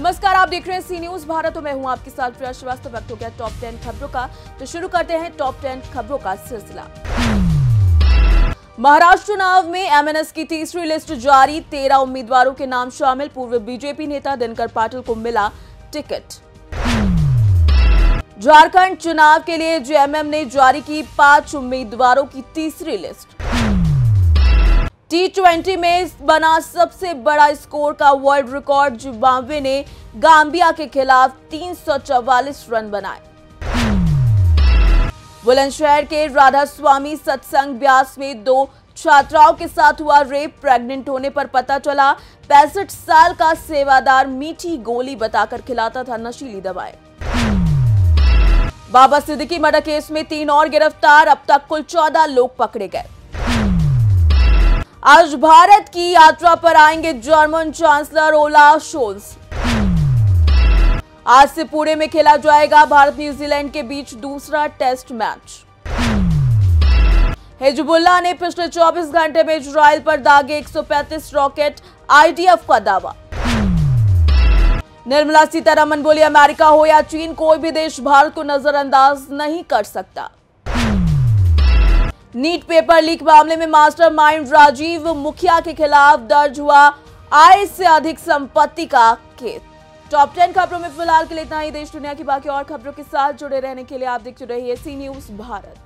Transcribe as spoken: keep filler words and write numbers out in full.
नमस्कार, आप देख रहे हैं सी न्यूज भारत और मैं हूं आपके साथ प्रिया श्रीवास्तव। वक्त हो गया टॉप टेन खबरों का, तो शुरू करते हैं टॉप टेन खबरों का सिलसिला। महाराष्ट्र चुनाव में एमएनएस की तीसरी लिस्ट जारी, तेरह उम्मीदवारों के नाम शामिल। पूर्व बीजेपी नेता दिनकर पाटिल को मिला टिकट। झारखंड चुनाव के लिए जेएमएम ने जारी की पांच उम्मीदवारों की तीसरी लिस्ट। टी ट्वेंटी में बना सबसे बड़ा स्कोर का वर्ल्ड रिकॉर्ड, जिम्बाब्वे ने गांबिया के खिलाफ तीन सौ चौवालीस रन बनाए। बुलंदशहर के राधा स्वामी सत्संग ब्यास में दो छात्राओं के साथ हुआ रेप। प्रेग्नेंट होने पर पता चला पैंसठ साल का सेवादार मीठी गोली बताकर खिलाता था नशीली दवाएं। बाबा सिद्दीकी मर्डर केस में तीन और गिरफ्तार, अब तक कुल चौदह लोग पकड़े गए। आज भारत की यात्रा पर आएंगे जर्मन चांसलर ओलाफ शोल्ज। आज से पुणे में खेला जाएगा भारत न्यूजीलैंड के बीच दूसरा टेस्ट मैच। हिजबुल्लाह ने पिछले चौबीस घंटे में इजराइल पर दागे एक सौ पैंतीस रॉकेट, आईडीएफ का दावा। निर्मला सीतारमण बोली, अमेरिका हो या चीन, कोई भी देश भारत को नजरअंदाज नहीं कर सकता। नीट पेपर लीक मामले में मास्टरमाइंड राजीव मुखिया के खिलाफ दर्ज हुआ आय से अधिक संपत्ति का केस। टॉप टेन खबरों में फिलहाल के लिए इतना ही। देश दुनिया की बाकी और खबरों के साथ जुड़े रहने के लिए आप देखते रहिए सी न्यूज भारत।